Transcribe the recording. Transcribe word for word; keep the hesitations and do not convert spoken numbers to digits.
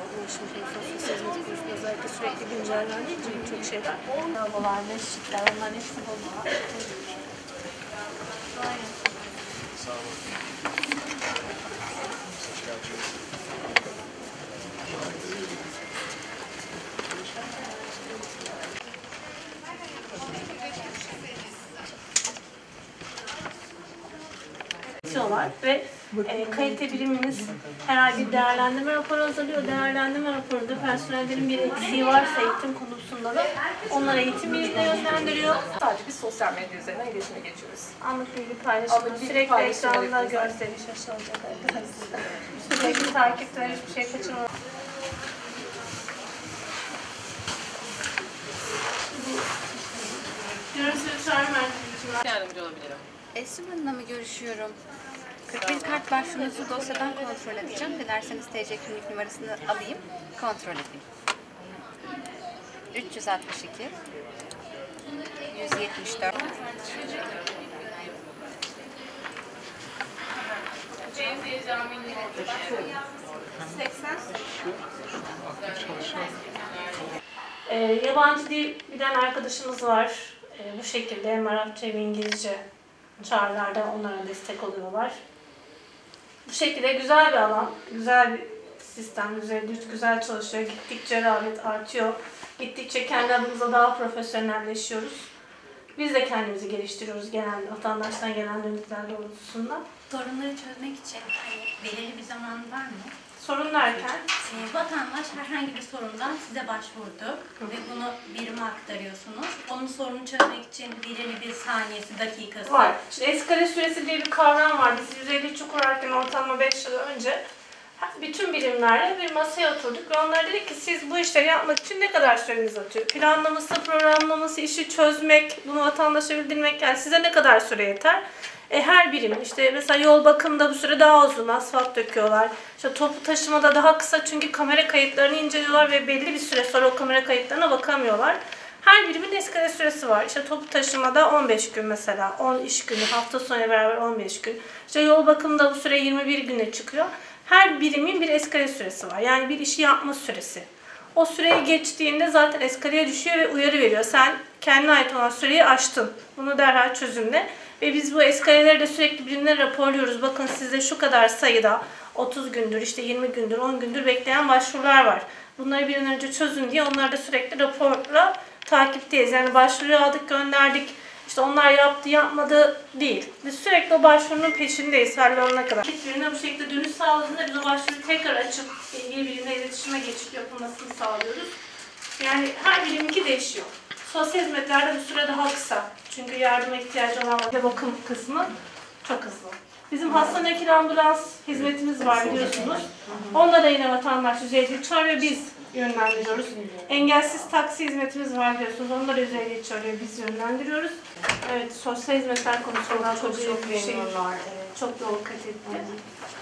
bu işin sosyal hizmet konusunda özellikle sürekli güncellendiği için çok şeyler. Lavabolar, mescitler, onların hepsi bozuldu. Aynen. Sağ olun. Hoş geldiniz. Ve e, kalite birimimiz her ay bir değerlendirme raporu hazırlıyor. Değerlendirme raporunda personellerin bir eksiği varsa eğitim konusunda da onlara eğitim birimine yönlendiriyor. Sadece biz sosyal medya üzerinden iletişime geçiyoruz. Anlık bilgi paylaşımı, Anlık bilgi sürekli paylaşımı ekranda yapıyoruz. görseli şaşılacak arkadaşlar. Sürekli takipte, hiçbir şey kaçırmamak. Görüntülü çağrı merkezi için Yardımcı olabilirim. Esrim Hanım'la mı görüşüyorum? kırk bir kart başvurunuzu dosyadan kontrol edeceğim. Dilerseniz T C kimlik numarasını alayım, kontrol edeyim. üç yüz altmış iki yüz yetmiş dört Ee, yabancı dil bilen arkadaşımız var. Ee, bu şekilde hem Arapça hem İngilizce çağrılarda onlara destek oluyorlar. Bu şekilde güzel bir alan, güzel bir sistem, güzel, güzel çalışıyor. Gittikçe rağbet artıyor. Gittikçe kendi adımıza daha profesyonelleşiyoruz. Biz de kendimizi geliştiriyoruz genelde vatandaştan gelen dönükler doğrultusunda. Sorunları çözmek için hani belirli bir zaman var mı? Sorun derken? Ee, vatandaş herhangi bir sorundan size başvurdu Hı. ve bunu birime aktarıyorsunuz. Onun sorunu çözmek için belirli bir saniyesi, dakikası. Var. Şimdi eskale süresi diye bir kavram var. Biz yüz elli üç kurarken ortalama beş yıl önce bütün birimlerle bir masaya oturduk ve onlara dedik ki siz bu işleri yapmak için ne kadar süreniz atıyor? Planlaması, programlaması, işi çözmek, bunu vatandaşa bildirmek, yani size ne kadar süre yeter? E, her birim, işte mesela yol bakımında bu süre daha uzun, asfalt döküyorlar. İşte toplu taşımada daha kısa çünkü kamera kayıtlarını inceliyorlar ve belli bir süre sonra o kamera kayıtlarına bakamıyorlar. Her birimin eskale süresi var. İşte toplu taşımada on beş gün mesela, on iş günü, hafta sonuyla beraber on beş gün. İşte yol bakımında bu süre yirmi bir güne çıkıyor. Her birimin bir eskale süresi var. Yani bir işi yapma süresi. O süreyi geçtiğinde zaten eskaleye düşüyor ve uyarı veriyor. Sen kendine ait olan süreyi aştın. Bunu derhal çözümle. Ve biz bu eskaleleri de sürekli birimlere raporluyoruz. Bakın sizde şu kadar sayıda otuz gündür, işte yirmi gündür, on gündür bekleyen başvurular var. Bunları bir an önce çözün diye onları da sürekli raporla takipteyiz. Yani başvuruyu aldık, gönderdik. İşte onlar yaptı, yapmadı değil. Biz sürekli o başvurunun peşindeyiz hallolana kadar. Birine bu şekilde dönüş sağladığında biz o başvuruyu tekrar açıp ilgili birimle iletişime geçip yapılmasını sağlıyoruz. Yani her biriminki değişiyor. Sosyal hizmetlerde bu süre daha kısa. Çünkü yardıma ihtiyacı olan ve bakım kısmı çok hızlı. Bizim hasta nakil ambulans hizmetimiz var biliyorsunuz. Onda da yine vatandaş yüz elli çağırıyor, biz yönlendiriyoruz. Engelsiz taksi hizmetimiz var biliyorsunuz. Onda da yüz elli çağırıyor, biz yönlendiriyoruz. Evet, sosyal hizmetler konusunda çok çok büyük bir şey var. Çok yol kat etti.